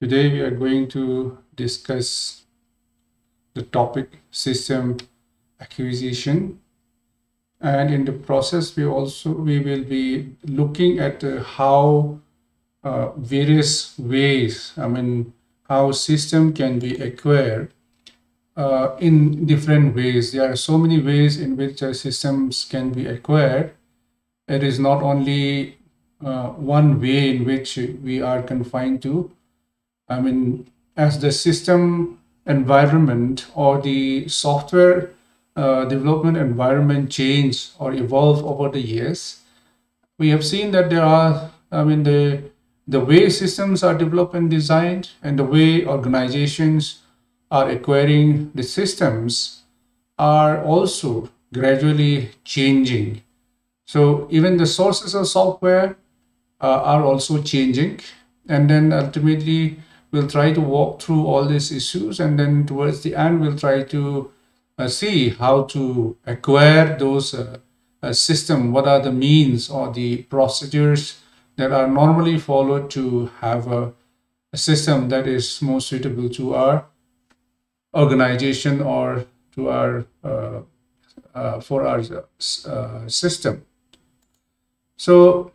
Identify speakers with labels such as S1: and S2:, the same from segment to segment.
S1: Today we are going to discuss the topic system acquisition, and in the process we will be looking at how various ways, how system can be acquired in different ways. There are so many ways in which systems can be acquired. It is not only one way in which we are confined to. As the system environment or the software development environment change or evolve over the years, we have seen that there are, the way systems are developed and designed and the way organizations are acquiring the systems are also gradually changing. So even the sources of software are also changing. And then ultimately, we'll try to walk through all these issues. And then towards the end, we'll try to see how to acquire those system. What are the means or the procedures that are normally followed to have a system that is more suitable to our organization or to our for our system. So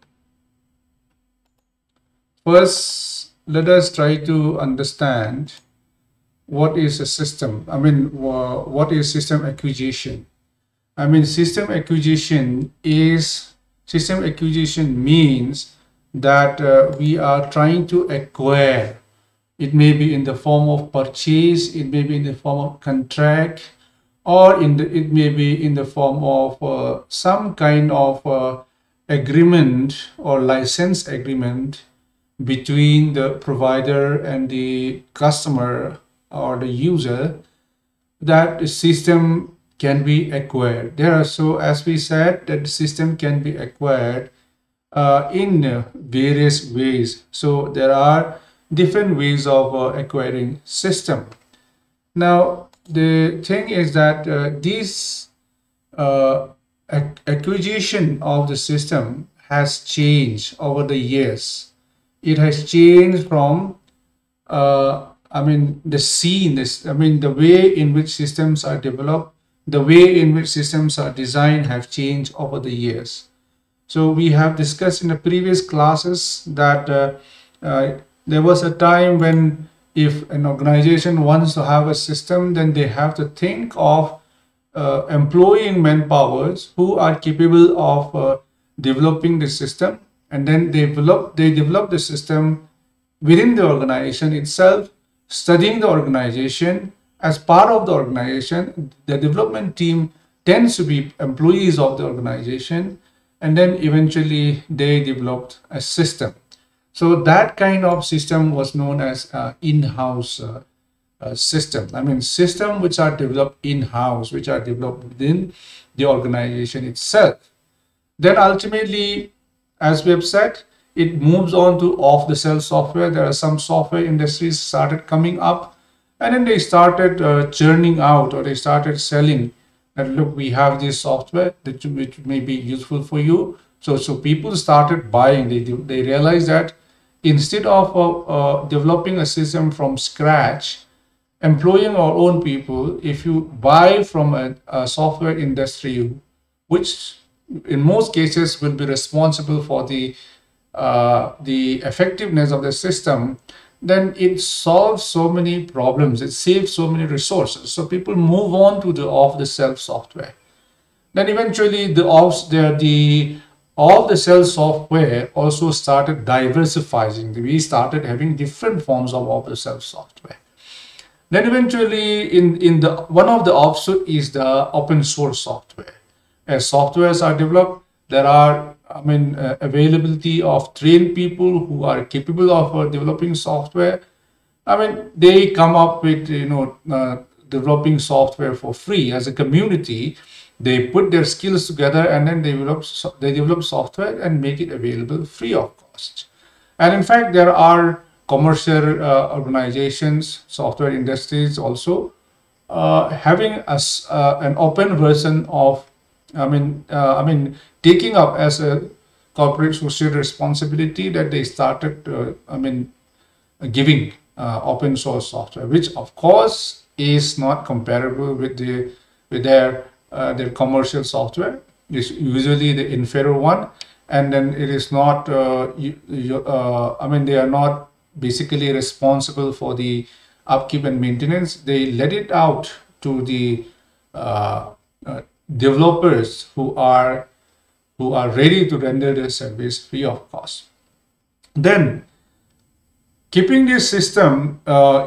S1: first, let us try to understand what is a system. What is system acquisition? System acquisition means that we are trying to acquire. It may be in the form of purchase, it may be in the form of contract, or it may be in the form of some kind of agreement or license agreement between the provider and the customer or the user, that the system can be acquired. So as we said, that the system can be acquired in various ways. So there are different ways of acquiring system. Now, the thing is that this acquisition of the system has changed over the years. It has changed from the scene, the way in which systems are developed, the way in which systems are designed have changed over the years. So we have discussed in the previous classes that there was a time when if an organization wants to have a system, then they have to think of employing manpowers who are capable of developing the system, and then they develop the system within the organization itself, studying the organization. As part of the organization, the development team tends to be employees of the organization, and then eventually they developed a system. So that kind of system was known as in-house system. System which are developed in-house, which are developed within the organization itself. Then ultimately, as we have said, it moves on to off-the-shelf software. There are some software industries started coming up, and then they started churning out, or they started selling that, look, we have this software which may be useful for you. So people started buying. They realized that instead of developing a system from scratch, employing our own people, if you buy from a software industry, which in most cases will be responsible for the effectiveness of the system, then it solves so many problems. It saves so many resources. So people move on to the off-the-shelf software. Then eventually the off-the-shelf software also started diversifying. We started having different forms of off-the-shelf software. Then eventually one of the offshoot is the open source software. As softwares are developed, there are availability of trained people who are capable of developing software. They come up with developing software for free as a community. They put their skills together, and then they develop software and make it available free of cost. And in fact, there are commercial organizations, software industries also having an open version of taking up as a corporate social responsibility that they started giving open source software, which of course is not comparable with their commercial software. It's usually the inferior one, and then it is not. I mean, they are not basically responsible for the upkeep and maintenance. They let it out to the developers who are ready to render their service free of cost. Then keeping this system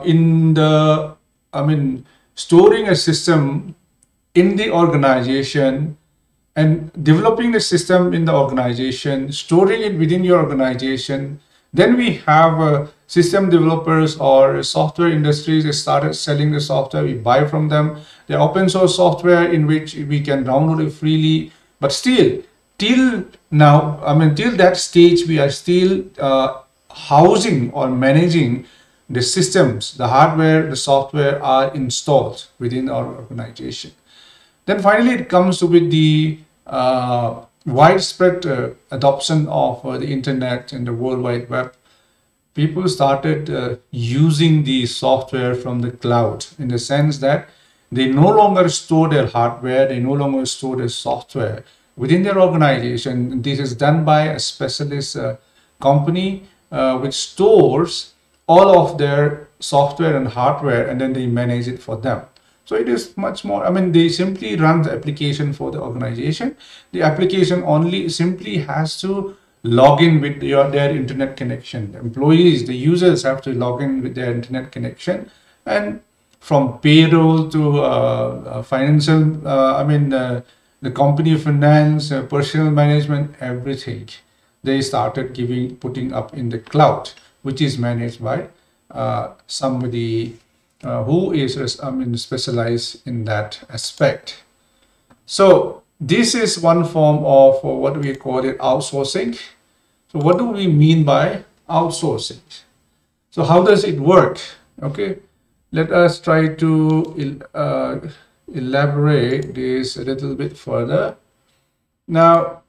S1: storing a system in the organization and developing the system in the organization, storing it within your organization. Then we have system developers or software industries that started selling the software. We buy from them. The open source software in which we can download it freely. But still, till now, till that stage, we are still housing or managing the systems, the hardware, the software are installed within our organization. Then finally, it comes with the widespread adoption of the internet and the World Wide Web. People started using the software from the cloud, in the sense that they no longer store their hardware, they no longer store their software within their organization. This is done by a specialist company which stores all of their software and hardware, and then they manage it for them. So it is much more, they simply run the application for the organization. The application only simply has to log in with their internet connection. The employees, the users have to log in with their internet connection, and from payroll to financial, the company finance, personal management, everything, they started putting up in the cloud, which is managed by somebody who is specialized in that aspect. So this is one form of what we call it outsourcing. So what do we mean by outsourcing? So how does it work? Okay, let us try to elaborate this a little bit further. Now,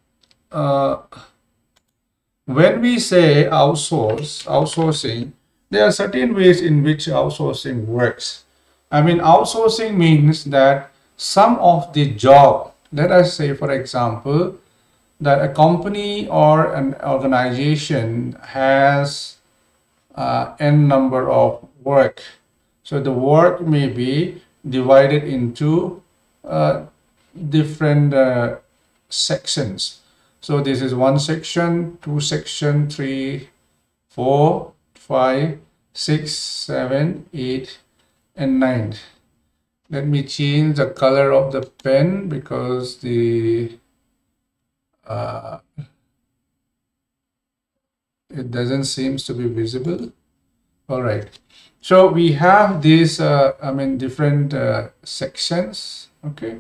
S1: when we say outsourcing, there are certain ways in which outsourcing works. Outsourcing means that some of the job, let us say, for example, that a company or an organization has n number of work. So the work may be divided into different sections. So this is 1 section, 2 section, 3, 4, 5, 6, 7, 8, and 9. Let me change the color of the pen because the it doesn't seem to be visible. All right. So we have these different sections. Okay.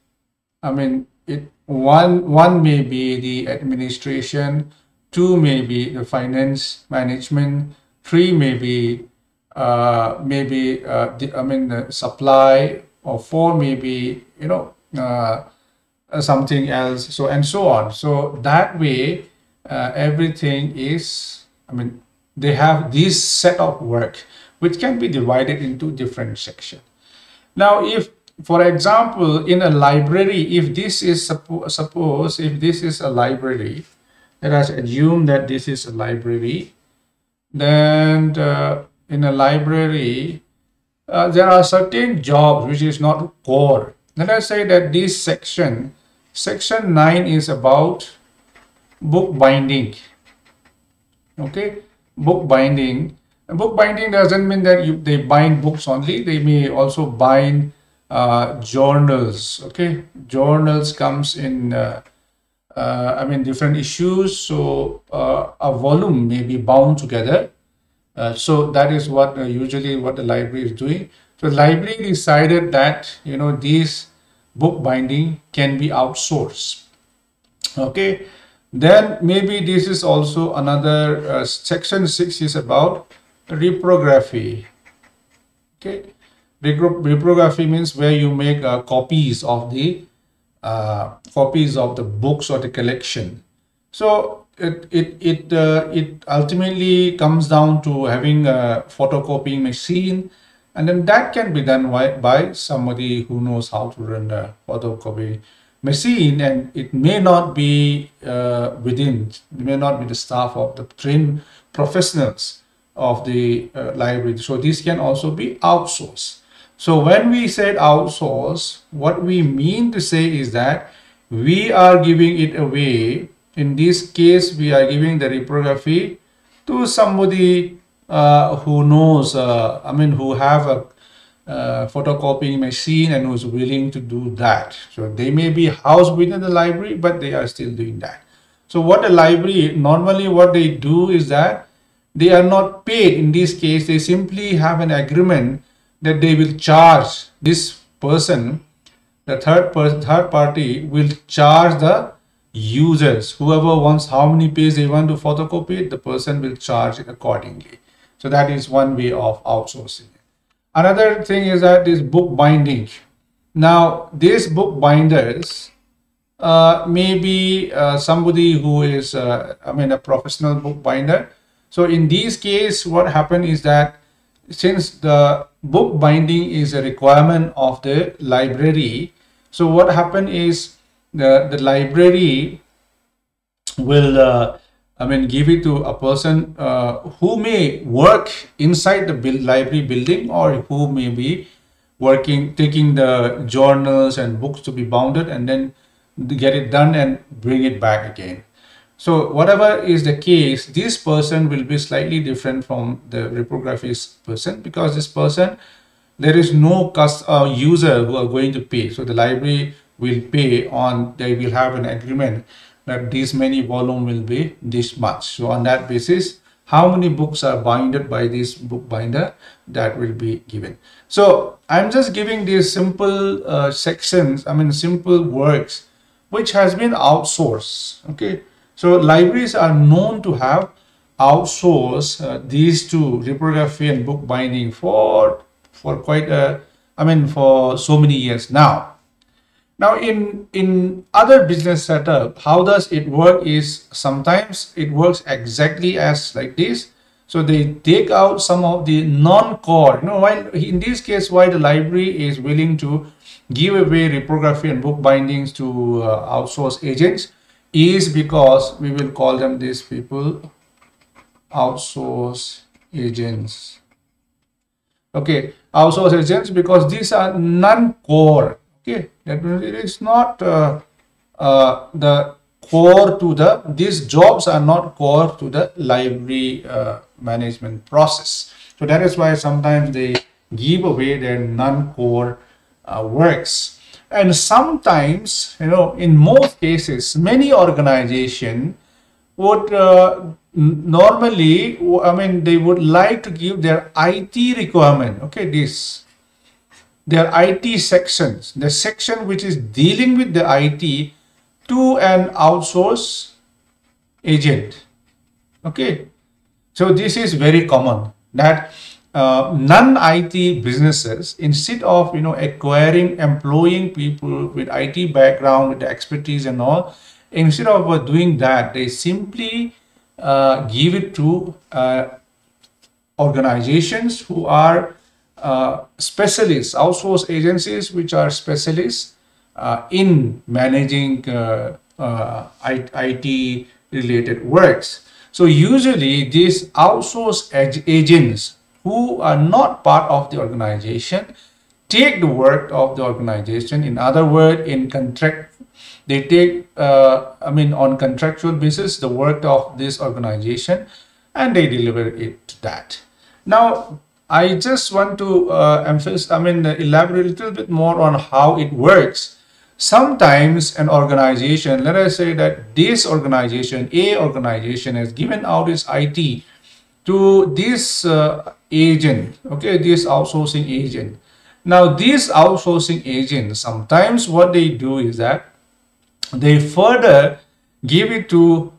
S1: One may be the administration, 2 may be the finance management, 3 may be the supply, or 4 may be something else, so and so on. So that way everything is, they have this set of work which can be divided into different sections. Now, if, for example, in a library, if this is suppose if this is a library, let us assume that this is a library, then in a library there are certain jobs which is not core. Let us say that this section 9 is about book binding. Okay, book binding. And book binding doesn't mean that they bind books only. They may also bind journals. Okay, journals comes in different issues, so a volume may be bound together. So that is what usually what the library is doing. So the library decided that this book binding can be outsourced. Okay, then maybe this is also another section 6 is about reprography. Okay, reprography means where you make copies of the books or the collection. So it ultimately comes down to having a photocopying machine, and then that can be done by somebody who knows how to run a photocopy machine, and it may not be it may not be the staff of the trained professionals of the library. So this can also be outsourced. So when we said outsource, what we mean to say is that we are giving it away. In this case, we are giving the reprography to somebody who knows, who have a photocopying machine and who's willing to do that. So they may be housed within the library, but they are still doing that. So what the library, normally what they do is that they are not paid. In this case, they simply have an agreement that they will charge this person, the third party will charge the users, whoever wants, how many pages they want to photocopy it, the person will charge it accordingly. So that is one way of outsourcing. Another thing is that is book binding. Now these book binders may be somebody who is a professional book binder. So in this case, what happened is that since the book binding is a requirement of the library, so what happened is the library will give it to a person who may work inside the library building, or who may be working, taking the journals and books to be bounded and then get it done and bring it back again. So whatever is the case, this person will be slightly different from the reprographist person, because this person, there is no user who are going to pay. So the library will pay on, they will have an agreement that this many volume will be this much. So on that basis, how many books are binded by this book binder, that will be given. So I'm just giving these simple sections, simple works, which has been outsourced. Okay. So libraries are known to have outsourced these two, reprography and book binding, for quite for so many years now. Now in other business setup, how does it work is sometimes it works exactly as like this. So they take out some of the non-core, while in this case, why the library is willing to give away reprography and book bindings to outsource agents is because we will call them, these people, outsource agents. Okay, outsource agents, because these are non-core. Okay, that means it is not the core to these jobs are not core to the library management process. So that is why sometimes they give away their non-core works. And sometimes, in most cases, many organizations would normally, they would like to give their IT requirement, okay, their IT sections, the section which is dealing with the IT, to an outsource agent. Okay, so this is very common that non-IT businesses, instead of employing people with IT background, with the expertise and all, instead of doing that, they simply give it to organizations who are specialists, outsource agencies which are specialists in managing IT related works. So usually these outsource agents who are not part of the organization take the work of the organization. In other words, in contract, they take on contractual basis the work of this organization and they deliver it to that. Now I just want to elaborate a little bit more on how it works. Sometimes an organization, let us say that this organization, A organization, has given out its IT to this agent, okay, this outsourcing agent. Now this outsourcing agent, sometimes what they do is that they further give it to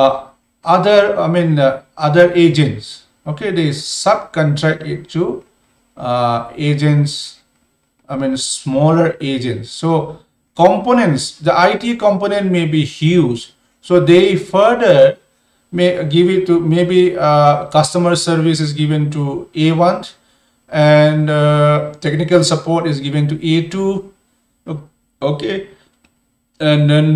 S1: other agents. Okay, they subcontract it to agents, smaller agents. So components, the IT component may be huge, so they further may give it to maybe customer service is given to A1, and technical support is given to A2. Okay, and then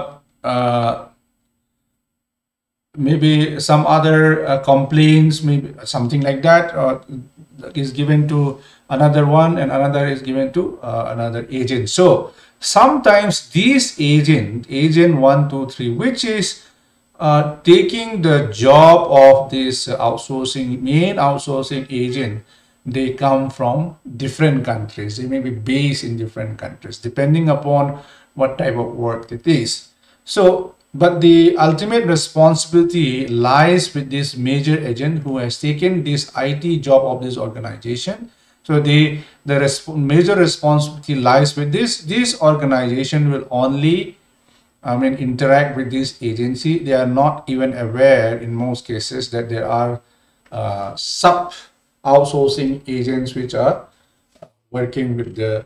S1: maybe some other complaints, maybe something like that, is given to another one, and another is given to another agent. So sometimes this agent 1, 2, 3, which is taking the job of this main outsourcing agent, they come from different countries. They may be based in different countries depending upon what type of work it is. So but the ultimate responsibility lies with this major agent who has taken this IT job of this organization. So the major responsibility lies with this organization will only interact with this agency. They are not even aware in most cases that there are sub outsourcing agents which are working with the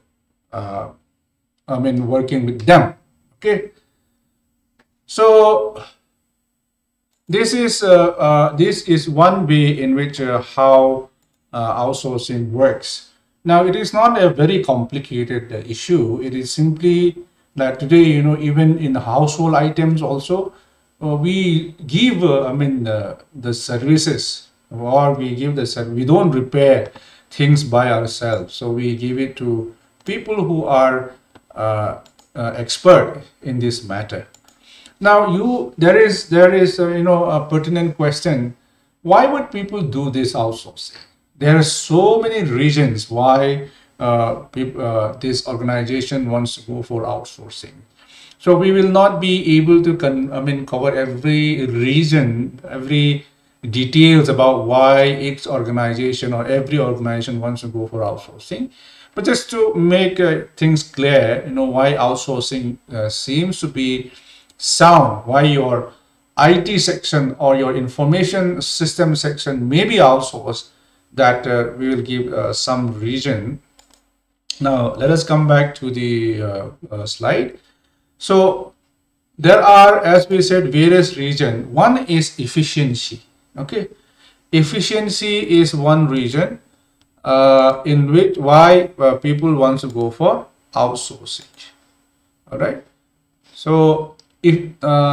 S1: working with them. Okay, so this is one way in which how outsourcing works. Now, it is not a very complicated issue. It is simply that today, even in household items also, we give the services, or we give the service. We don't repair things by ourselves, so we give it to people who are expert in this matter. Now, there is a pertinent question: why would people do this outsourcing? There are so many reasons why this organization wants to go for outsourcing. So we will not be able to cover every reason, every details about why each organization or every organization wants to go for outsourcing. But just to make things clear, why outsourcing seems to be sound, why your IT section or your information system section may be outsourced, that we will give some reason. Now, let us come back to the slide. So there are, as we said, various reasons. One is efficiency. Okay, efficiency is one reason in which why people want to go for outsourcing. All right. So if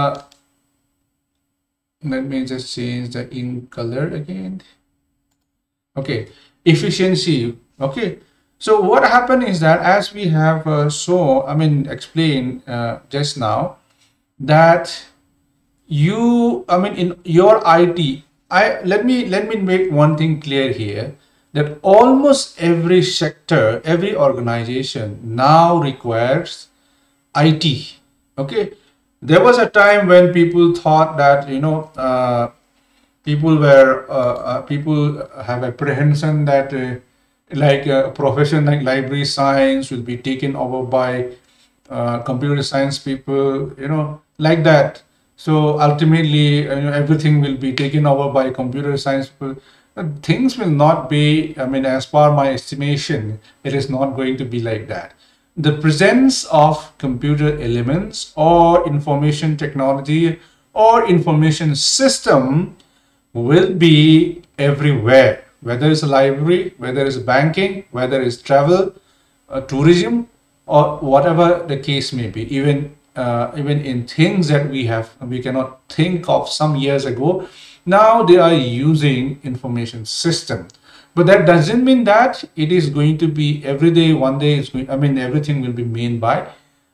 S1: let me just change the in color again. Okay, efficiency. Okay, so what happened is that, as we have explained just now, that in your IT, let me make one thing clear here, that almost every sector, every organization now requires IT. Okay, there was a time when people thought that people have apprehension that like a profession like library science will be taken over by computer science people, like that. So ultimately, everything will be taken over by computer science people. But things will not be, as per my estimation, it is not going to be like that. The presence of computer elements or information technology or information system will be everywhere, whether it's a library, whether it's banking, whether it's travel, tourism, or whatever the case may be. Even in things that we cannot think of some years ago, now they are using information system. But that doesn't mean that it is going to be every day. One day it's going, everything will be made by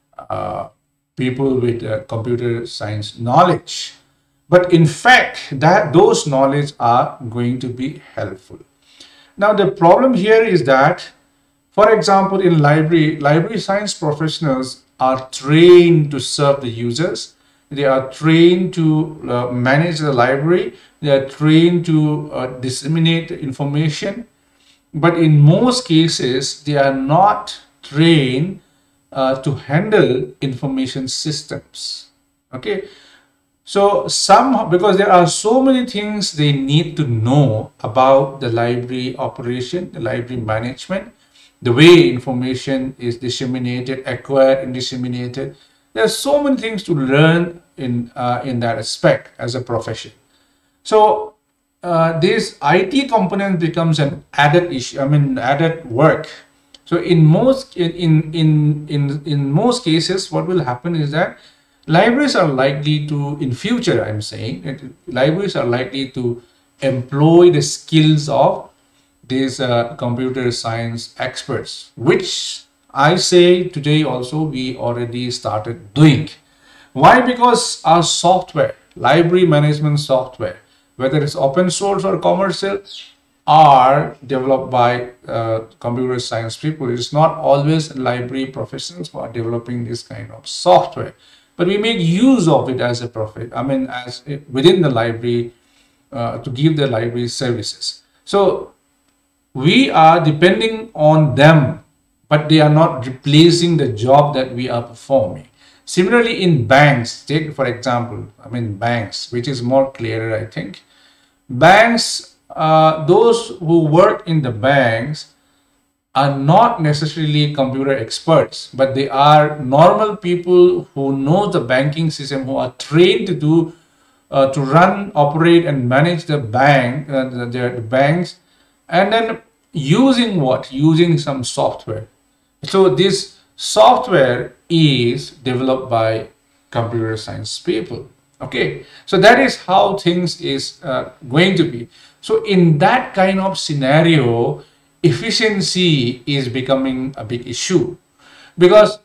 S1: people with computer science knowledge. But in fact, those knowledge are going to be helpful. Now, the problem here is that, for example, in library science professionals are trained to serve the users. They are trained to manage the library. They are trained to disseminate information. But in most cases, they are not trained to handle information systems. Okay. So because there are so many things they need to know about the library operation, the library management, the way information is disseminated, acquired and disseminated. There are so many things to learn in that aspect as a profession. So this IT component becomes an added issue, I mean added work. So in most cases, what will happen is that libraries are likely to, in future, I'm saying, libraries are likely to employ the skills of these computer science experts, which I say today also we already started doing. Why? Because our software, library management software, whether it's open source or commercial, are developed by computer science people. It's not always library professionals who are developing this kind of software, but we make use of it as a profit. I mean, as within the library to give the library services. So we are depending on them, but they are not replacing the job that we are performing. Similarly, in banks, take for example, I mean banks, which is more clearer, I think. Banks, those who work in the banks are not necessarily computer experts, but they are normal people who know the banking system, who are trained to do, to run, operate, and manage the bank, the banks, and then using what? Using some software. So this software is developed by computer science people. Okay, so that is how things is going to be. So in that kind of scenario, efficiency is becoming a big issue, because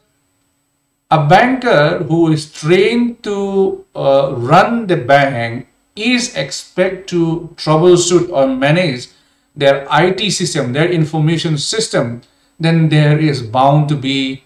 S1: a banker who is trained to run the bank is expected to troubleshoot or manage their IT system, their information system. Then there is bound to be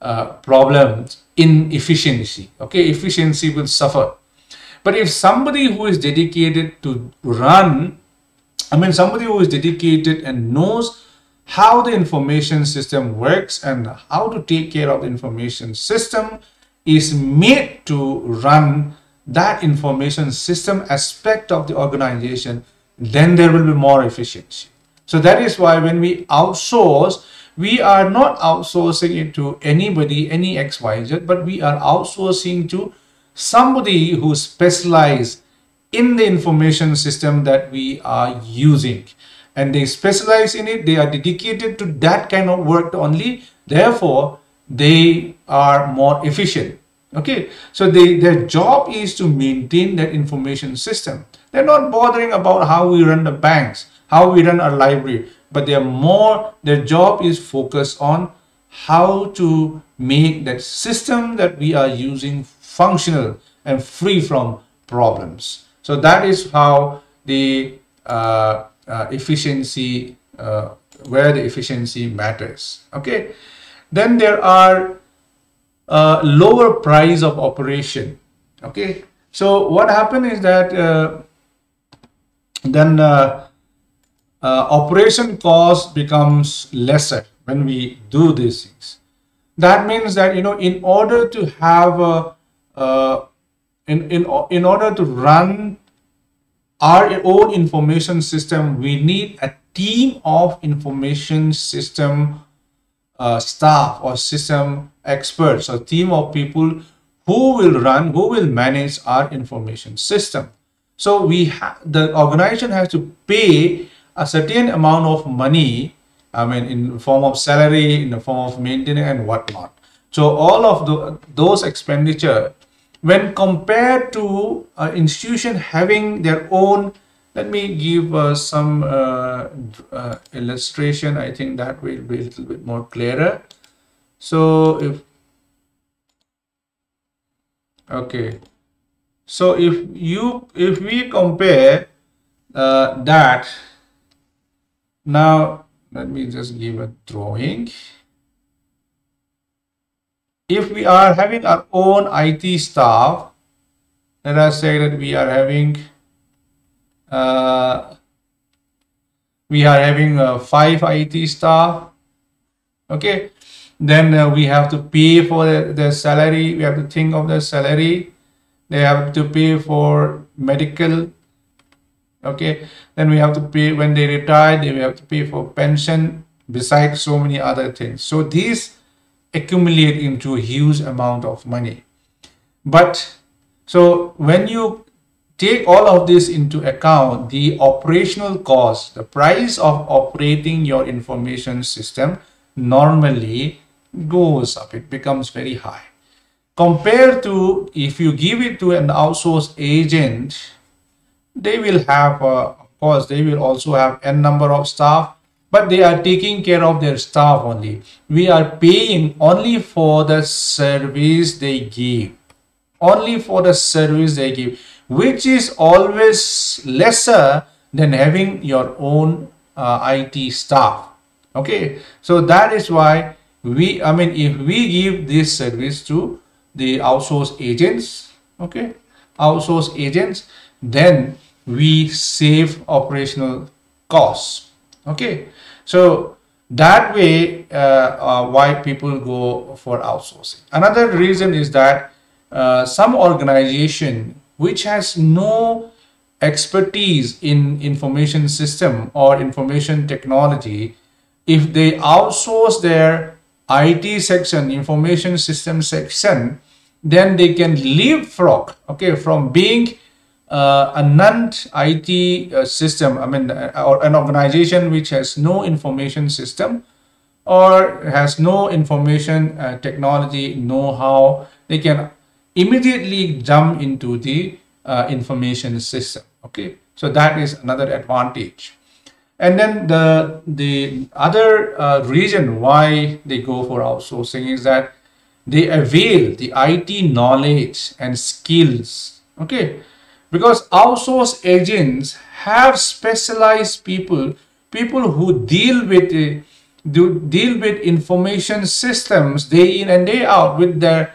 S1: problems in efficiency. Okay, efficiency will suffer. But if somebody who is dedicated to run, I mean somebody who is dedicated and knows how the information system works and how to take care of the information system, is made to run that information system aspect of the organization, then there will be more efficiency. So that is why when we outsource, we are not outsourcing it to anybody, any XYZ, but we are outsourcing to somebody who specializes in the information system that we are using. And they specialize in it, they are dedicated to that kind of work only, therefore they are more efficient. Okay, so their job is to maintain that information system. They're not bothering about how we run the banks, how we run our library, but their job is focused on how to make that system that we are using functional and free from problems. So that is how the efficiency, where the efficiency matters. Okay, then there are lower price of operation. Okay, so what happened is that then operation cost becomes lesser when we do these things. That means that, you know, in order to have in order to run our own information system, we need a team of information system staff or system experts, or team of people who will manage our information system. So the organization has to pay a certain amount of money, I mean in the form of salary, in the form of maintenance and whatnot. So all of those expenditure, when compared to an institution having their own, let me give some illustration. I think that will be a little bit more clearer. So if we compare that, now let me just give a drawing. If we are having our own IT staff, let us say that we are having 5 IT staff. Okay, then we have to pay for their salary. We have to think of their salary. They have to pay for medical. Okay, then we have to pay when they retire. They have to pay for pension, besides so many other things. So these accumulate into a huge amount of money. But so when you
S2: take all of this into account, the operational cost, the price of operating your information system normally goes up. It becomes very high. Compared to if you give it to an outsourced agent, they will have, of course, they will also have n number of staff, but they are taking care of their staff only. We are paying only for the service they give, only for the service they give, which is always lesser than having your own IT staff. Okay, so that is why if we give this service to the outsourced agents, okay, outsourced agents, then we save operational costs. Okay, so that way why people go for outsourcing. Another reason is that some organization which has no expertise in information system or information technology, if they outsource their IT section, information system section, then they can leapfrog, okay, from being a non-IT system, or an organization which has no information system or has no information technology know-how, they can immediately jump into the information system. Okay, so that is another advantage. And then the other reason why they go for outsourcing is that they avail the IT knowledge and skills. Okay, because outsourced agents have specialized people who deal with information systems day in and day out with their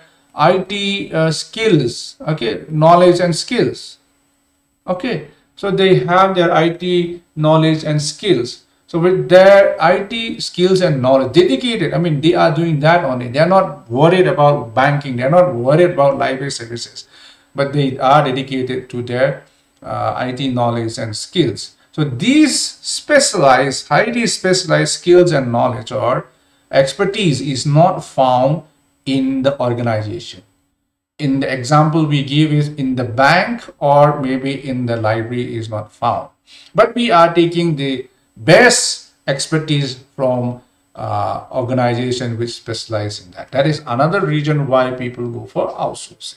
S2: IT skills, okay, knowledge and skills. Okay, so they have their IT knowledge and skills. So with their IT skills and knowledge, dedicated, they are doing that only. They are not worried about banking. They are not worried about library services, but they are dedicated to their IT knowledge and skills. So these specialized, highly specialized skills and knowledge or expertise is not found in the organization. In the example we give is in the bank or maybe in the library is not found. But we are taking the best expertise from organization which specialize in that. That is another reason why people go for outsourcing.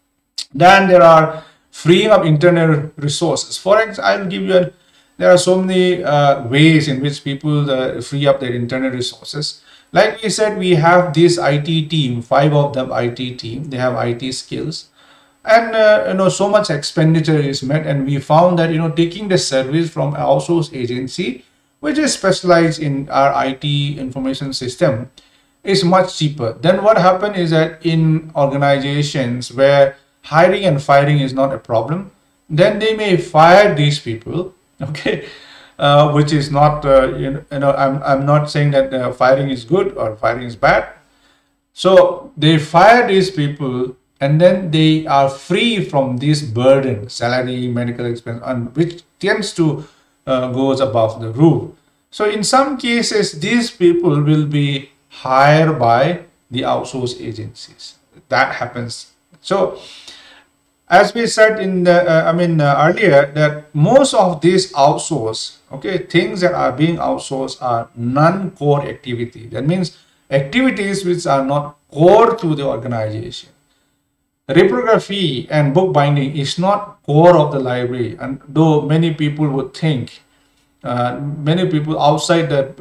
S2: Then there are freeing up internal resources. For example, I will give you there are so many ways in which people free up their internal resources. Like we said, we have this IT team, 5 of them IT team, they have IT skills, and so much expenditure is met, and we found that taking the service from an outsourced agency which is specialized in our IT information system is much cheaper. Then what happened is that in organizations where hiring and firing is not a problem, then they may fire these people, okay, which is not, I'm not saying that firing is good or firing is bad. So they fire these people and then they are free from this burden, salary, medical expense, and which tends to goes above the roof. So in some cases, these people will be hired by the outsourced agencies. That happens. So as we said in the earlier, that most of these outsourced, okay, things that are being outsourced are non-core activity. That means activities which are not core to the organization. Reprography and book binding is not core of the library, and though many people would think, many people outside that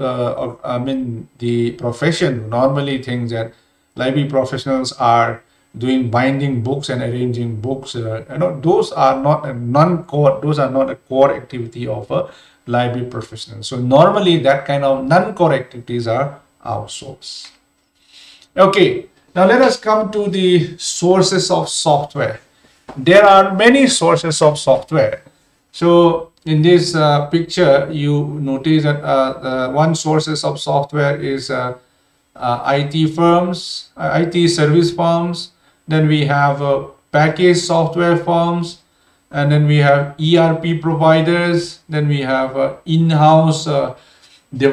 S2: the profession normally think that library professionals are doing binding books and arranging books. Those are not a non-core, those are not a core activity of a library professional. So normally that kind of non-core activities are outsourced. Okay, now let us come to the sources of software. There are many sources of software. So in this picture, you notice that one sources of software is IT firms, IT service firms. Then we have package software firms, and then we have ERP providers. Then we have in-house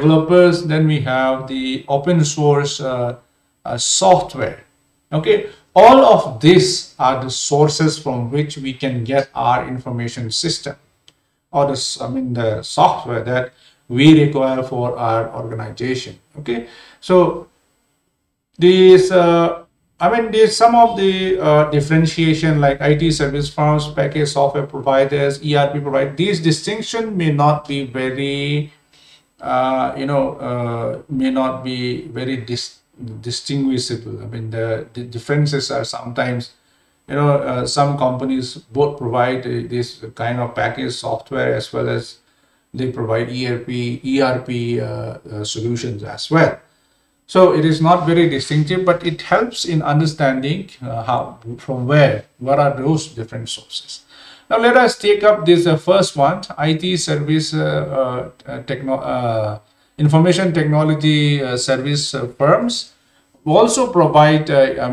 S2: developers. Then we have the open source software. Okay, All of these are the sources from which we can get our information system, or the software that we require for our organization. Okay, so these there's some of the differentiation, like IT service firms, package software providers, ERP providers. These distinction may not be very may not be very distinguishable. I mean, the differences are sometimes, some companies both provide this kind of package software as well as they provide ERP solutions as well. So it is not very distinctive, but it helps in understanding what are those different sources. Now let us take up this first one, IT service information technology service firms also provide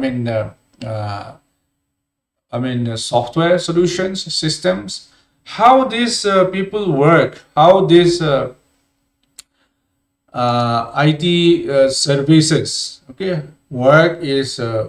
S2: software solutions, systems. How these people work, how these IT services work is a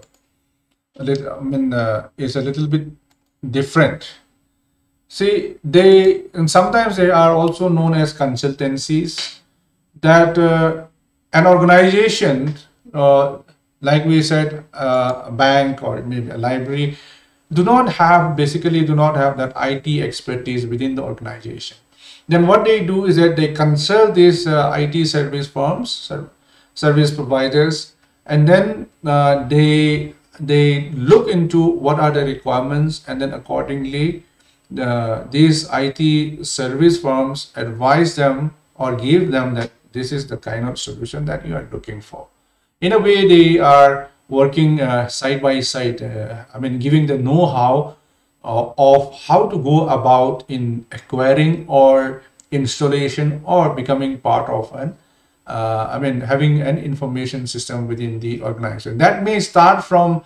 S2: little bit different. See, sometimes they are also known as consultancies, that an organization, like we said, a bank or maybe a library, do not have that IT expertise within the organization. Then what they do is that they consult these IT service firms, service providers, and then they look into what are the requirements, and then accordingly these IT service firms advise them or give them that this is the kind of solution that you are looking for. In a way, they are working side by side, giving the know-how of how to go about in acquiring or installation or becoming part of having an information system within the organization. That may start from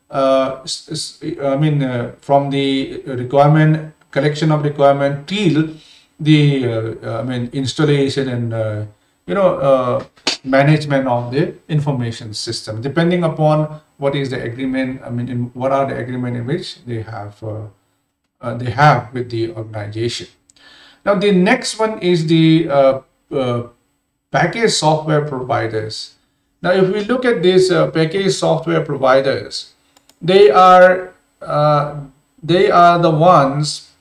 S2: from the requirement, collection of requirement, till the installation and management of the information system, depending upon what is the agreement. What are the agreement in which they have with the organization. Now the next one is the package software providers. Now if we look at these package software providers, they are the ones,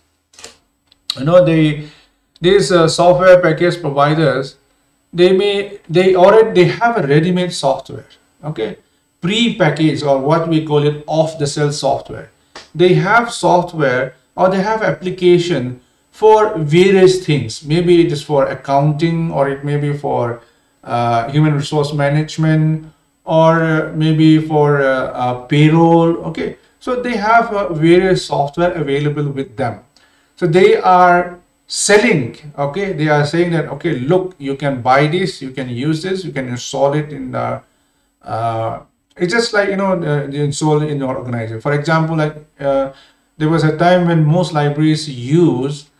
S2: these software package providers, they already have a ready-made software, pre-packaged, or what we call it off-the-shelf software. They have software or they have application for various things. Maybe it is for accounting, or it may be for human resource management, or maybe for payroll. So they have various software available with them. So they are selling, they are saying that, look, you can buy this, you can use this, you can install it in the it's just like install in your organization. For example, like there was a time when most libraries use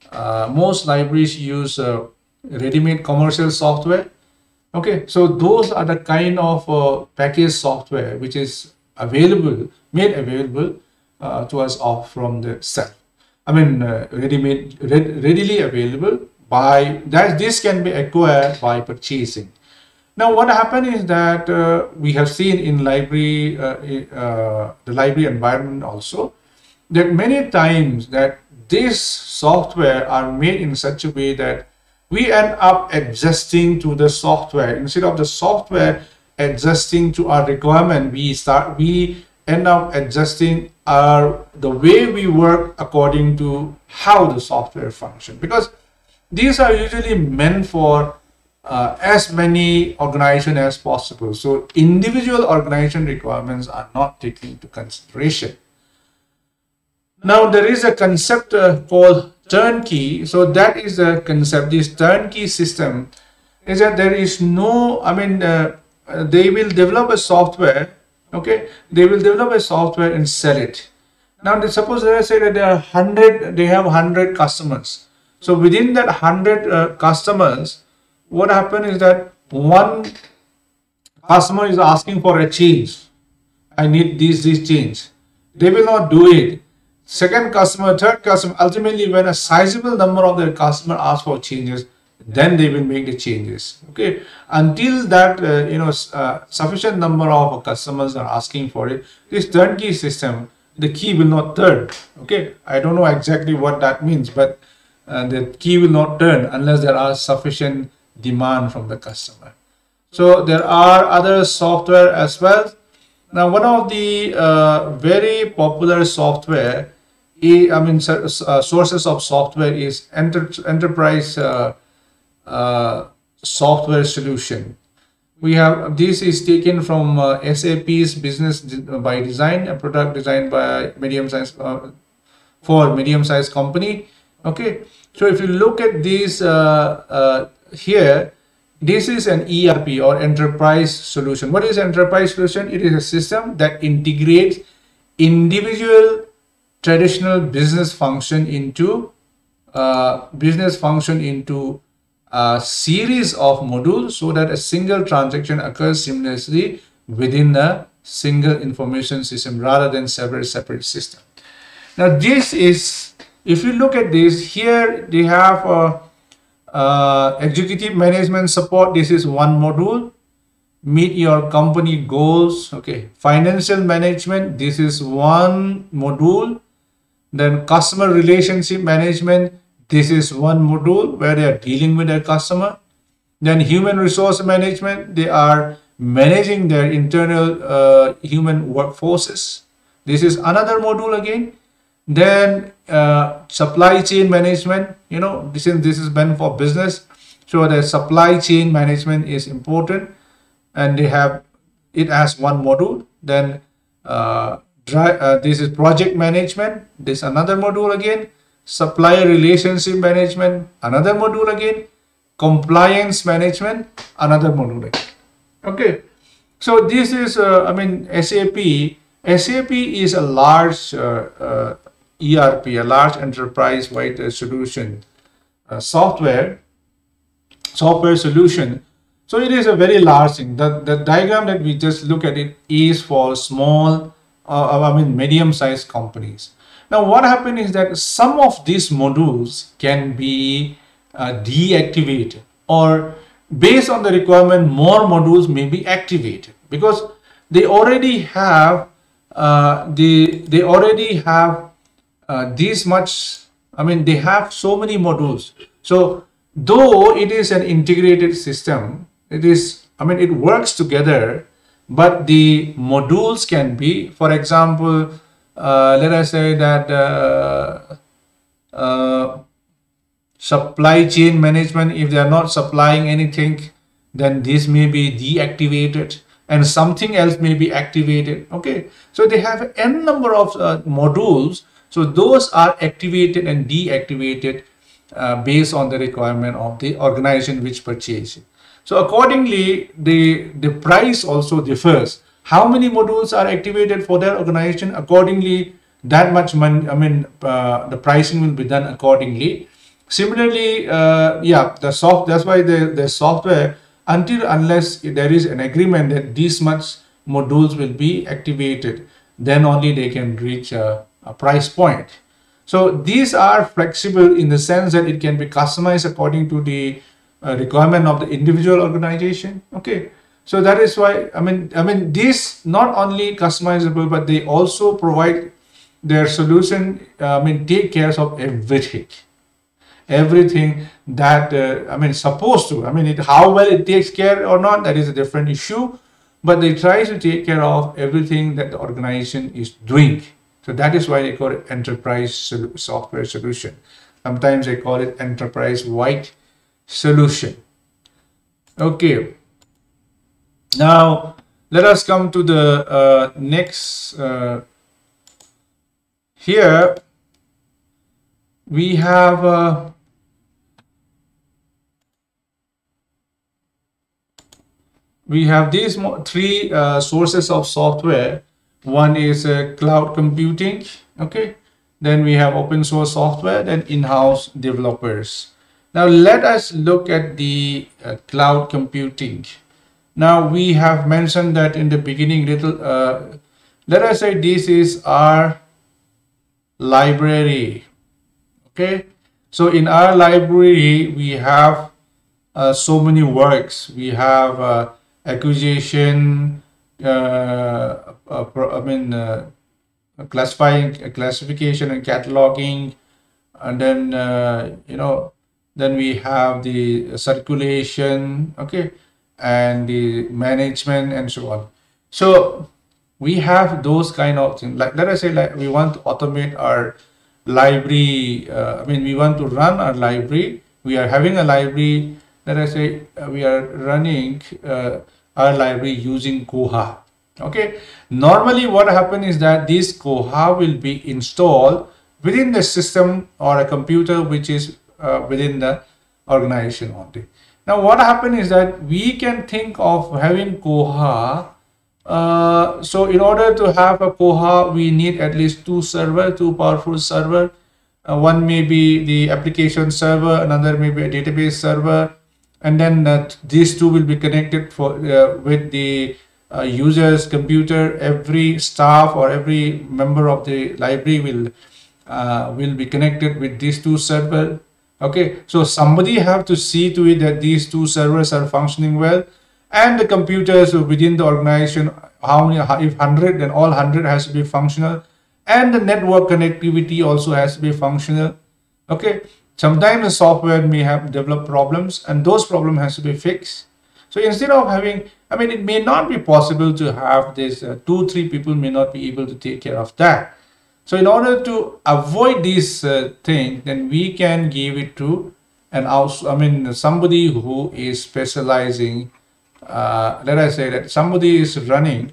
S2: ready-made commercial software. So those are the kind of package software which is made available to us off from the shelf. Readily available by that. This can be acquired by purchasing. Now what happened is that we have seen in the library environment also, that many times that this software are made in such a way that we end up adjusting to the software. Instead of the software adjusting to our requirement, we end up adjusting the way we work according to how the software functions, because these are usually meant for as many organizations as possible. So individual organization requirements are not taken into consideration. Now there is a concept called turnkey. So that is the concept. This turnkey system is that there is no, they will develop a software. They will develop a software and sell it. Now suppose they say that they have 100 customers. So within that 100 customers, what happened is that one customer is asking for a change, I need these change. They will not do it. Second customer, third customer, ultimately when a sizable number of their customer ask for changes, then they will make the changes. Okay, until that sufficient number of customers are asking for it, this turnkey system, the key will not turn. Okay, I don't know exactly what that means, but the key will not turn unless there are sufficient demand from the customer. So there are other software as well. Now, one of the very popular software, sources of software is enterprise software solution. We have, this is taken from SAP's Business by Design, a product designed by medium-sized for medium-sized company. Okay, so if you look at these here, this is an ERP or enterprise solution. What is enterprise solution? It is a system that integrates individual traditional business function into a series of modules so that a single transaction occurs seamlessly within a single information system rather than several separate systems. Now this is, if you look at this here, they have executive management support. This is one module. Meet your company goals. Okay, financial management, this is one module. Then customer relationship management, this is one module where they are dealing with their customer. Then human resource management, they are managing their internal human workforces. This is another module again. Then supply chain management, this is meant for business, so the supply chain management is important, and they have it as one module. Then this is project management, this is another module again. Supplier relationship management, another module again. Compliance management, another module again. Okay, so this is SAP is a large ERP, a large enterprise-wide solution, software solution. So it is a very large thing. The diagram that we just look at it is for small, medium-sized companies. Now, what happened is that some of these modules can be deactivated, or based on the requirement, more modules may be activated because they already have this much. They have so many modules. So though it is an integrated system, it works together, but the modules can be, for example, let us say that supply chain management, if they are not supplying anything, then this may be deactivated and something else may be activated. Okay, so they have n number of modules. So those are activated and deactivated based on the requirement of the organization which purchased it. So accordingly, the price also differs. How many modules are activated for their organization? Accordingly, that much money, the pricing will be done accordingly. Similarly, that's why the software, unless there is an agreement that this much modules will be activated, then only they can reach a price point. So these are flexible in the sense that it can be customized according to the requirement of the individual organization. Okay, so that is why this not only customizable, but they also provide their solution. Take care of everything that supposed to. How well it takes care or not, that is a different issue, but they try to take care of everything that the organization is doing. So that is why they call it enterprise software solution. Sometimes they call it enterprise-wide solution. Okay. Now let us come to the next. Here we have these three sources of software. One is cloud computing. Okay, then we have open source software, then in-house developers. Now let us look at the cloud computing. Now we have mentioned that in the beginning let us say this is our library. Okay, so in our library we have so many works. We have acquisition, classification and cataloging, and then then we have the circulation, okay, and the management and so on. So we have those kind of things. Like, let us say, like, we want to automate our library. We want to run our library. We are having a library. Let us say we are running our library using Koha. Okay, normally what happens is that this Koha will be installed within the system or a computer which is within the organization only. Now what happens is that we can think of having Koha. So in order to have a Koha, we need at least two powerful server. One may be the application server, another may be a database server, and then these two will be connected with the user's computer. Every staff or every member of the library will be connected with these two servers. Okay, so somebody have to see to it that these two servers are functioning well, and the computers within the organization, if 100, then all 100 has to be functional, and the network connectivity also has to be functional. Okay, sometimes the software may have developed problems, and those problems has to be fixed. So instead of having, it may not be possible to have this 2-3 people may not be able to take care of that. So in order to avoid this thing, then we can give it to somebody who is specializing. Let us say that somebody is running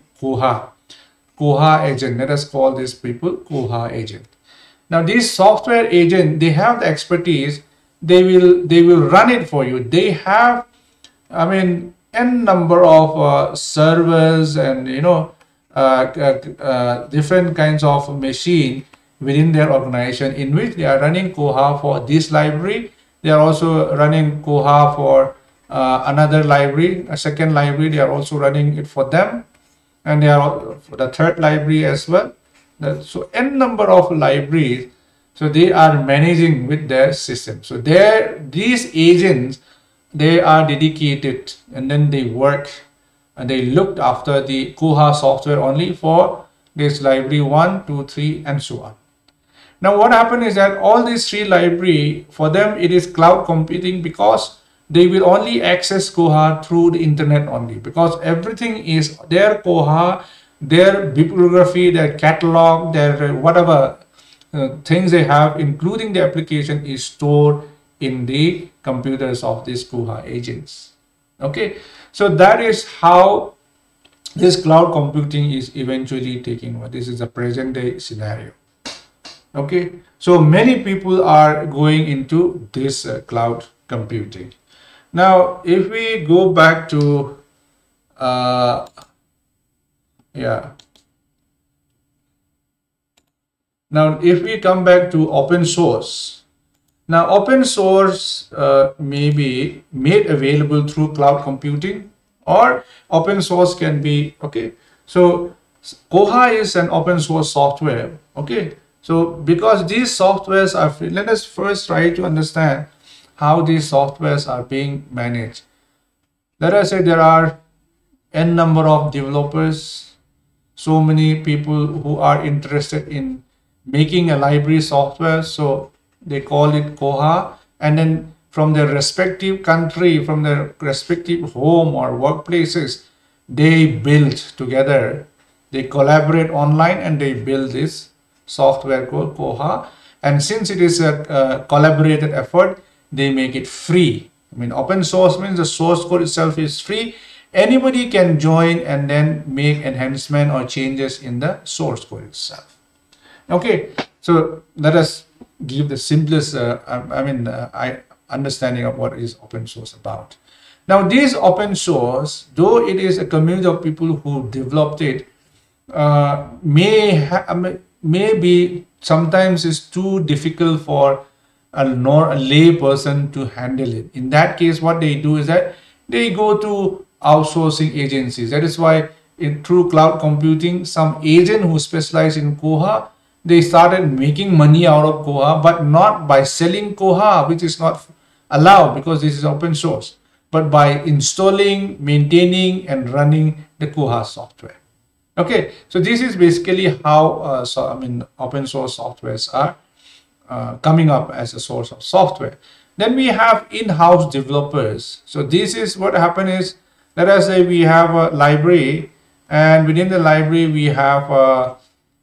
S2: Koha agent. Let us call these people Koha agent. Now this software agent, they have the expertise. They will run it for you. They have, n number of servers and different kinds of machine within their organization in which they are running Koha for this library. They are also running Koha for another library, a second library. They are also running it for them, and they are for the third library as well. So n number of libraries. So they are managing with their system. So these agents, they are dedicated, and then they work and they looked after the Koha software only for this library 1, 2, 3, and so on. Now what happened is that all these 3 library, for them it is cloud computing, because they will only access Koha through the internet only, because everything is their Koha, their bibliography, their catalog, their whatever things they have, including the application, is stored in the computers of these Koha agents. Okay, so that is how this cloud computing is eventually taking over. This is a present day scenario. Okay, so many people are going into this cloud computing. Now if we go back to now if we come back to open source. Now open source may be made available through cloud computing, or open source can be, okay, so Koha is an open source software. Okay, so because these softwares are free, let us first try to understand how these softwares are being managed. Let us say there are n number of developers, so many people who are interested in making a library software, so they call it Koha, and then from their respective country, from their respective home or workplaces, they build together, they collaborate online, and they build this software called Koha. And since it is a collaborated effort, they make it free. Open source means the source code itself is free. Anybody can join and then make enhancement or changes in the source code itself. Okay, so let us give the simplest understanding of what is open source about. Now this open source, though it is a community of people who developed it, may be sometimes is too difficult for a lay person to handle it. In that case, what they do is that they go to outsourcing agencies. That is why through cloud computing, some agent who specialize in Koha, they started making money out of Koha, but not by selling Koha, which is not allowed because this is open source, but by installing, maintaining, and running the Koha software. Okay, so this is basically how open source softwares are coming up as a source of software. Then we have in-house developers. So this is what happened is, let us say we have a library, and within the library we have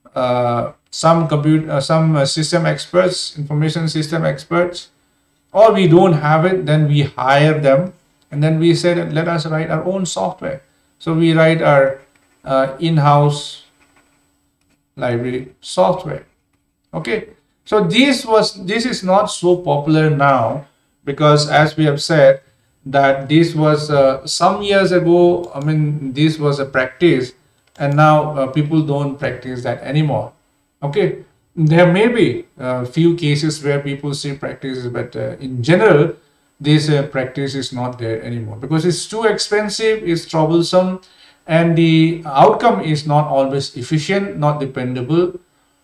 S2: some system experts, information system experts, or we don't have it, then we hire them, and then we say that let us write our own software. So we write our in-house library software. Okay, so this is not so popular now, because as we have said that this was some years ago, I mean, this was a practice, and now people don't practice that anymore. Okay, there may be a few cases where people still practice, but in general this practice is not there anymore because it's too expensive, it's troublesome, and the outcome is not always efficient, not dependable,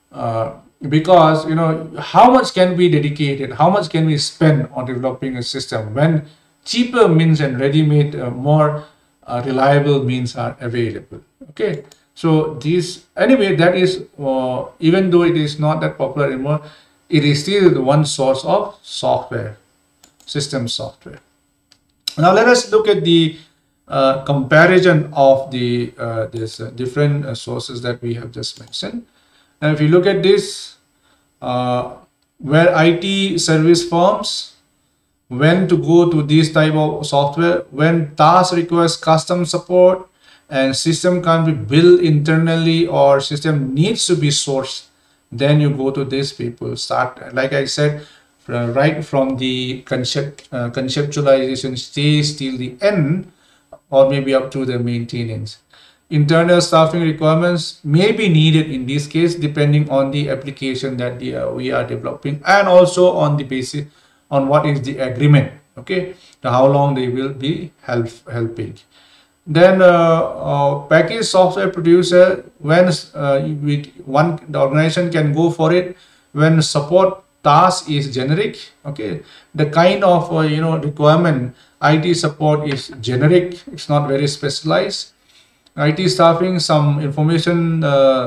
S2: because how much can be dedicated, how much can we spend on developing a system when cheaper means and ready-made more reliable means are available. Okay, so this, anyway, that is even though it is not that popular anymore, it is still the one source of software, system software. Now let us look at the comparison of the different sources that we have just mentioned. Now if you look at this, where IT service firms, when to go to this type of software, when task requires custom support and system can't be built internally or system needs to be sourced, then you go to these people. Start, like I said, right from the conceptualization stage till the end, or maybe up to the maintenance. Internal staffing requirements may be needed in this case, depending on the application that we are developing, and also on the basis on what is the agreement. Okay, how long they will be helping. Then package software producer, when the organization can go for it when support task is generic. Okay, the kind of requirement IT support is generic, it's not very specialized. IT staffing, some information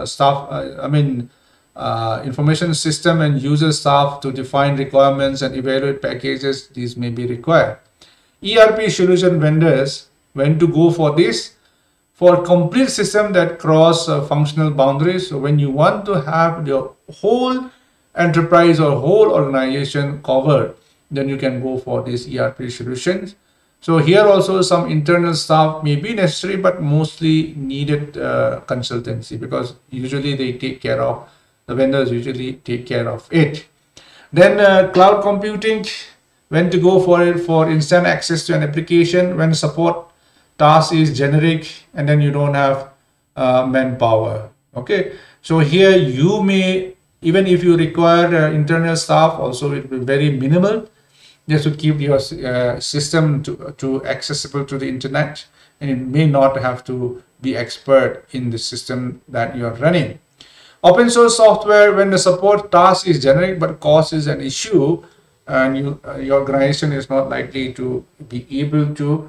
S2: information system and user staff to define requirements and evaluate packages, these may be required. ERP solution vendors, when to go for this, for complete system that cross functional boundaries. So when you want to have your whole enterprise or whole organization covered, then you can go for these ERP solutions. So here also some internal staff may be necessary, but mostly needed consultancy, because usually they take care of, the vendors usually take care of it. Then cloud computing, when to go for it, for instant access to an application when support task is generic and then you don't have manpower. Okay, so here you may, even if you require internal staff, also it will be very minimal, just to keep your system to accessible to the internet, and it may not have to be expert in the system that you are running. Open source software, when the support task is generic but cost is an issue, and your organization is not likely to be able to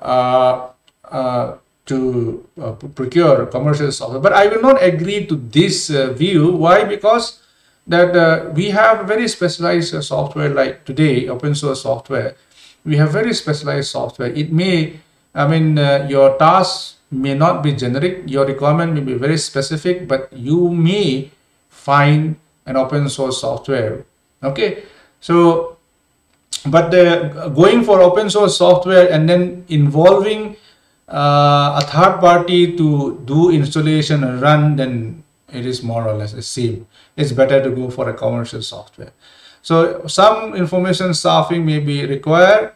S2: procure commercial software. But I will not agree to this view. Why? Because that we have very specialized software, like today, open source software. We have very specialized software. It may, your task may not be generic, your requirement may be very specific, but you may find an open source software. Okay, so but going for open source software and then involving a third party to do installation and run, then it is more or less the same. It's better to go for a commercial software. So some information staffing may be required.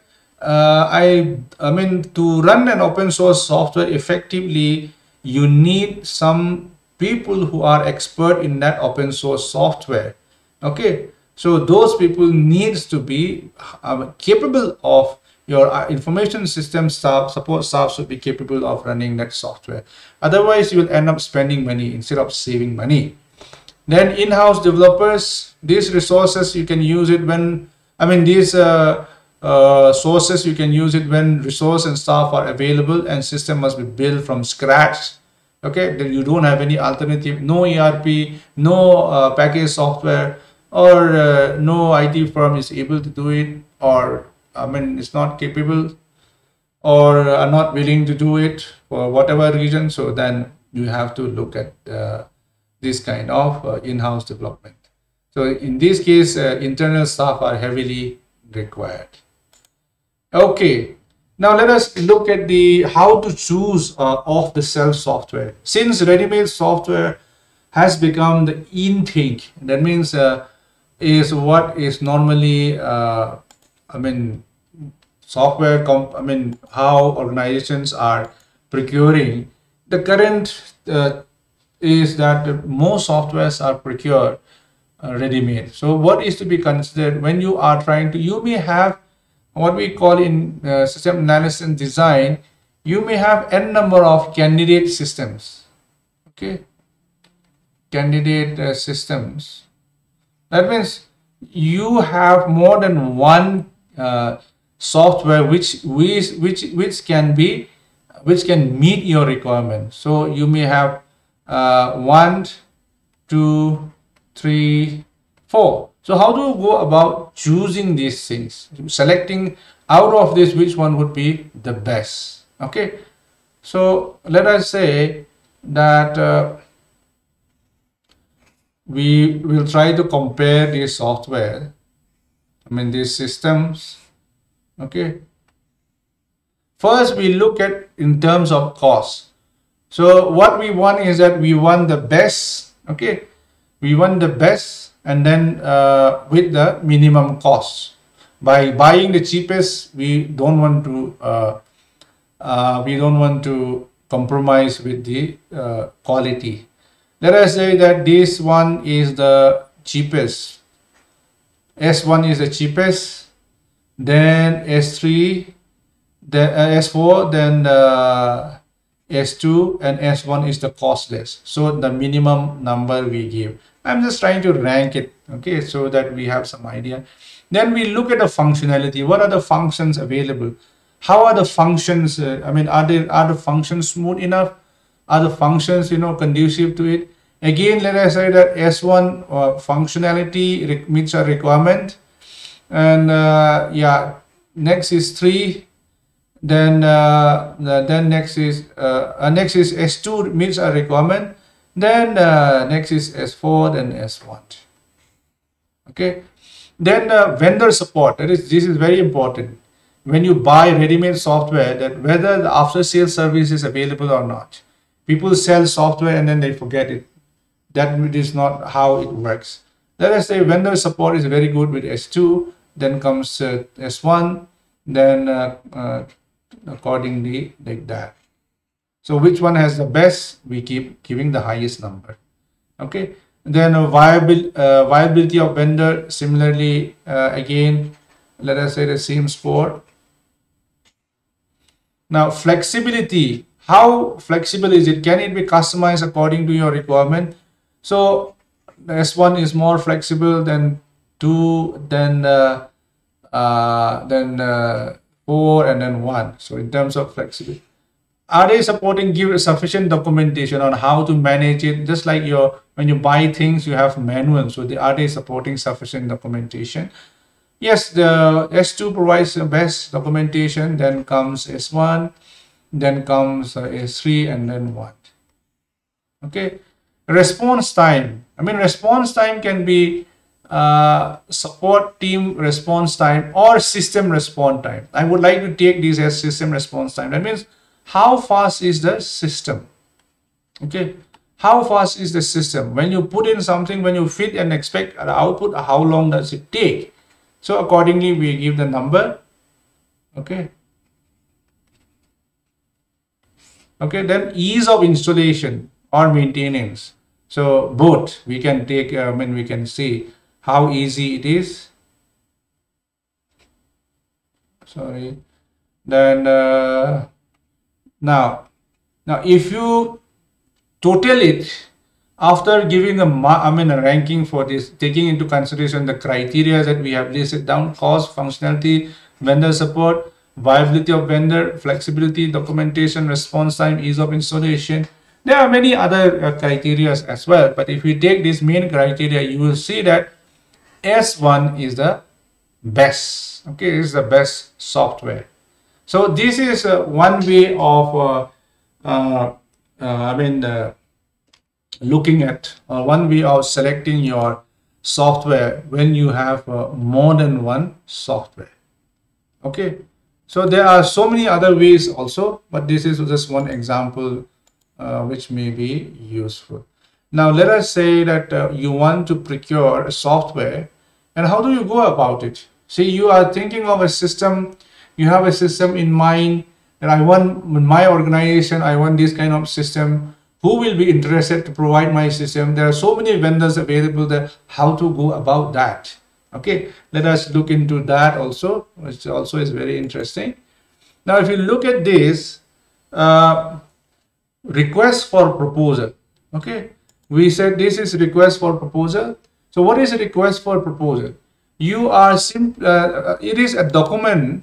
S2: To run an open source software effectively, you need some people who are expert in that open source software. Okay, so those people needs to be capable of your information system staff, support staff should be capable of running that software. Otherwise, you will end up spending money instead of saving money. Then in-house developers, these resources you can use it when, these sources you can use it when resource and staff are available and system must be built from scratch. Okay, then you don't have any alternative, no ERP, no package software, or no IT firm is able to do it, or it's not capable, or are not willing to do it for whatever reason. So then you have to look at this kind of in-house development. So in this case, internal staff are heavily required. Okay, now let us look at the how to choose off-the-shelf software. Since ready-made software has become the in thing, that means is what is normally software how organizations are procuring. The current is that most softwares are procured ready-made. So what is to be considered when you are trying to, you may have what we call in system analysis and design, you may have n number of candidate systems. Okay, candidate systems. That means you have more than one software which can meet your requirement. So you may have 1, 2, 3, 4. So how do you go about choosing these things, selecting out of this which one would be the best? Okay, so let us say that we will try to compare this software, these systems. Okay, first we look at in terms of cost. So what we want is that we want the best. Okay, we want the best, and then with the minimum cost. By buying the cheapest, we don't want to compromise with the quality. Let us say that this one is the cheapest. S1 is the cheapest, then S3, then S4, then S2, and S1 is the costless. So the minimum number we give. I'm just trying to rank it, okay, so that we have some idea. Then we look at the functionality. What are the functions available? How are the functions? Are the functions smooth enough? Are the functions conducive to it? Again, let us say that S1 functionality meets our requirement, and next is 3. Then next is S2 meets our requirement. Then next is S4, then S1. Okay. Then vendor support. This is very important. When you buy ready-made software, that whether the after-sales service is available or not. People sell software and then they forget it. That is not how it works. Let us say vendor support is very good with S2. Then comes S1. Then accordingly like that. So which one has the best? We keep giving the highest number. Okay. Then viability of vendor. Similarly, again, let us say the same score. Now flexibility. How flexible is it? Can it be customized according to your requirement? So S1 is more flexible than 2, then 4, and then 1. So in terms of flexibility, are they supporting, give sufficient documentation on how to manage it? Just like when you buy things, you have manuals. So are they supporting sufficient documentation? Yes, the S2 provides the best documentation. Then comes S1, then comes S3, and then 1. Okay. Response time. Response time can be support team response time or system response time. I would like to take these as system response time. That means how fast is the system? Okay, how fast is the system? When you put in something, when you fit and expect the output, how long does it take? So accordingly, we give the number. Okay. Okay, then ease of installation or maintenance. So both we can take, we can see how easy it is. Sorry. Then now if you total it after giving a ranking for this, taking into consideration the criteria that we have listed down: cost, functionality, vendor support, viability of vendor, flexibility, documentation, response time, ease of installation. There are many other criteria as well, but if we take this main criteria, you will see that S1 is the best. Okay, is the best software. So this is one way of looking at one way of selecting your software when you have more than one software. Okay, so there are so many other ways also, but this is just one example which may be useful. Now let us say that you want to procure a software, and how do you go about it? See, you are thinking of a system, you have a system in mind, and I want my organization, I want this kind of system. Who will be interested to provide my system? There are so many vendors available there. How to go about that? Okay, let us look into that also, which also is very interesting. Now, if you look at this request for proposal, okay, we said this is request for proposal. So what is a request for proposal? You are it is a document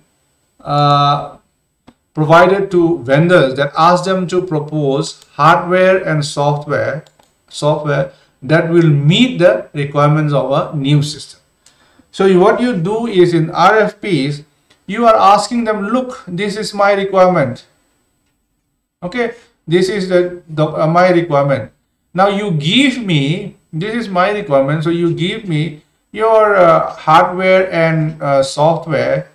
S2: provided to vendors that ask them to propose hardware and software that will meet the requirements of a new system. So what you do is, in RFPs, you are asking them, look, this is my requirement. Okay, this is my requirement. Now you give me, this is my requirement, so you give me your hardware and software,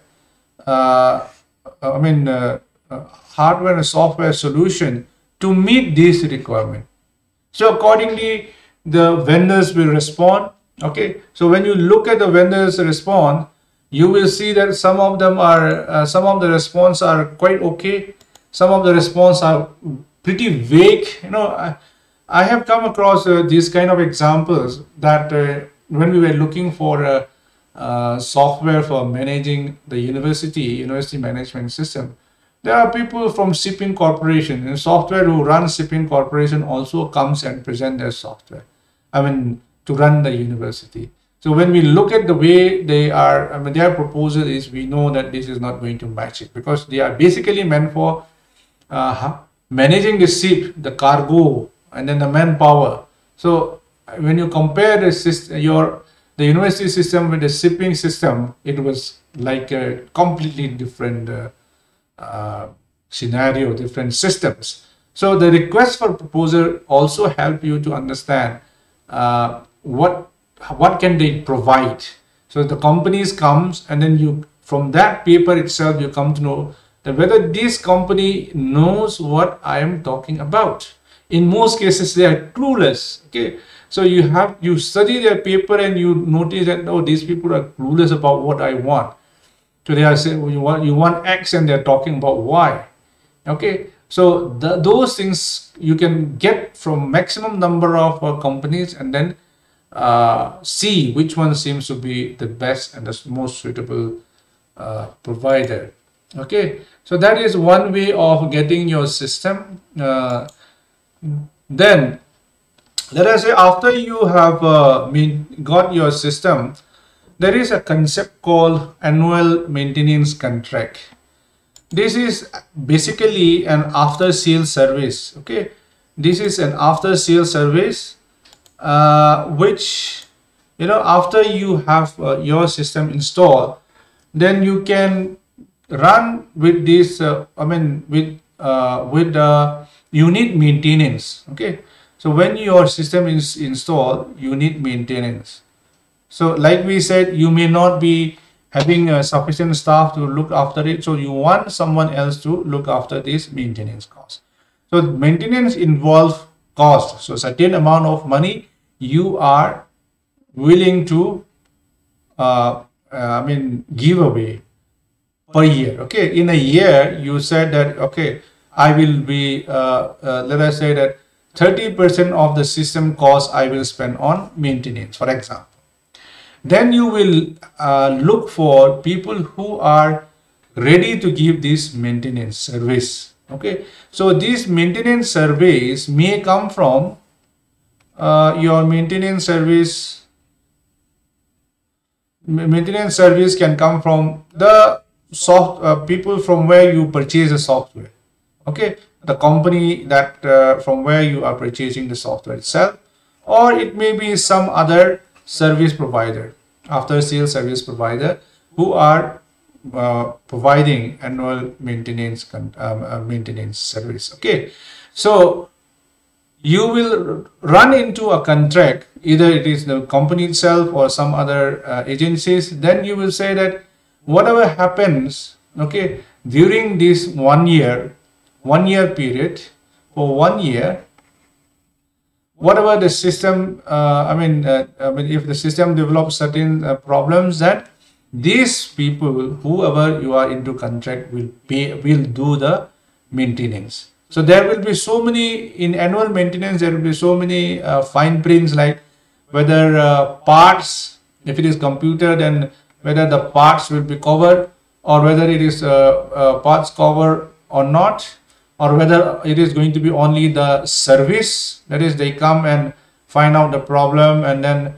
S2: hardware and software solution to meet this requirement. So accordingly, the vendors will respond. Okay, so when you look at the vendors response, you will see that some of them are some of the response are quite okay, some of the response are pretty vague. You know, I have come across these kind of examples that when we were looking for software for managing the university management system, there are people from Shipping Corporation, and software who runs Shipping Corporation also comes and present their software, to run the university. So when we look at the way they are, their proposal is, we know that this is not going to match it, because they are basically meant for managing the ship, the cargo, and then the manpower. So when you compare the system, the university system with the shipping system, it was like a completely different scenario, different systems. So the request for proposal also help you to understand what can they provide. So the companies comes, and then you, from that paper itself, you come to know that whether this company knows what I am talking about. In most cases, they are clueless. Okay, so you study their paper and you notice that, oh, these people are clueless about what I want. So they are saying, well, you want X, and they're talking about Y. Okay, so those things you can get from maximum number of companies, and then see which one seems to be the best and the most suitable provider. Okay, so that is one way of getting your system. Then let us say, after you have got your system, there is a concept called annual maintenance contract. This is basically an after sales service. Okay, this is an after sales service which, after you have your system installed, then you can run with this you need maintenance. Okay, so when your system is installed, you need maintenance. So like we said, you may not be having sufficient staff to look after it, so you want someone else to look after this maintenance cost. So maintenance involves cost, so certain amount of money you are willing to give away per year. Okay, in a year you said that, okay, I will be let us say that 30% of the system cost I will spend on maintenance, for example. Then you will look for people who are ready to give this maintenance service. Okay, so these maintenance surveys may come from your maintenance service. Maintenance service can come from the people from where you purchase the software. Okay, the company that from where you are purchasing the software itself, or it may be some other service provider, after sales service provider, who are providing annual maintenance maintenance service. Okay, so you will run into a contract, either it is the company itself or some other agencies. Then you will say that whatever happens, okay, during this 1 year period, for 1 year, whatever the system, if the system develops certain problems, that these people, whoever you are into contract, will do the maintenance. So there will be so many, in annual maintenance, there will be so many fine prints, like whether parts, if it is computer, then whether the parts will be covered, or whether it is parts cover or not, or whether it is going to be only the service, that is they come and find out the problem and then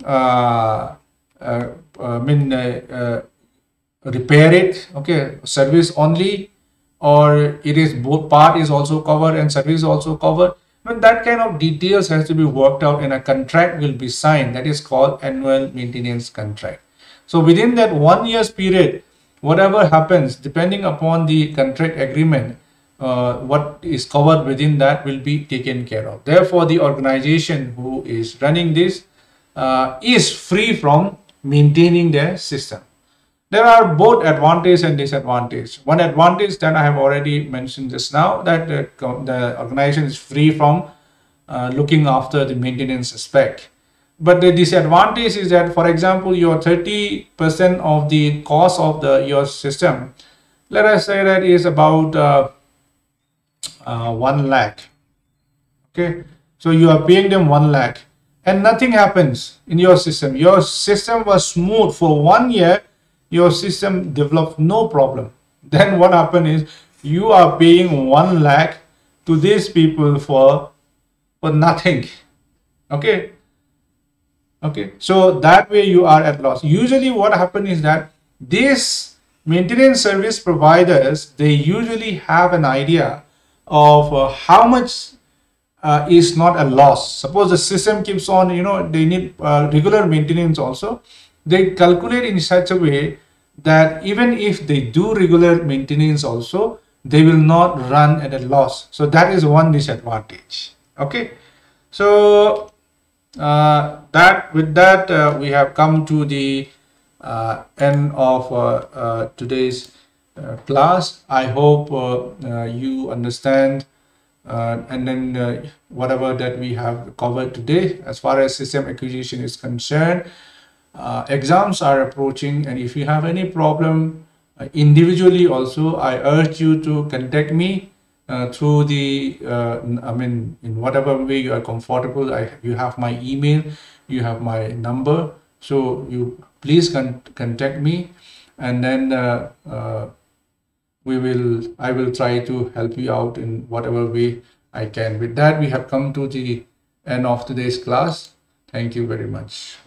S2: repair it. Okay, service only, or it is both part is also covered and service also covered. But that kind of details has to be worked out, and a contract will be signed. That is called annual maintenance contract. So within that 1 year's period, whatever happens, depending upon the contract agreement, what is covered within that will be taken care of. Therefore, the organization who is running this is free from maintaining their system. There are both advantage and disadvantage. One advantage that I have already mentioned just now, that the organization is free from looking after the maintenance aspect. But the disadvantage is that, for example, your 30% of the cost of your system, let us say that is about 1 lakh. Okay, so you are paying them 1 lakh and nothing happens in your system. Your system was smooth for 1 year. Your system developed no problem. Then what happened is you are paying 1 lakh to these people for nothing. Okay. Okay. So that way you are at loss. Usually what happens is that these maintenance service providers, they usually have an idea of how much is not a loss. Suppose the system keeps on, they need regular maintenance also. They calculate in such a way that even if they do regular maintenance also, they will not run at a loss. So that is one disadvantage. Okay. So with that we have come to the end of today's class. I hope you understand and then whatever that we have covered today as far as system acquisition is concerned. Exams are approaching, and if you have any problem individually also, I urge you to contact me through the in whatever way you are comfortable. You have my email, you have my number, so you please contact me, and then I will try to help you out in whatever way I can. With that, we have come to the end of today's class. Thank you very much.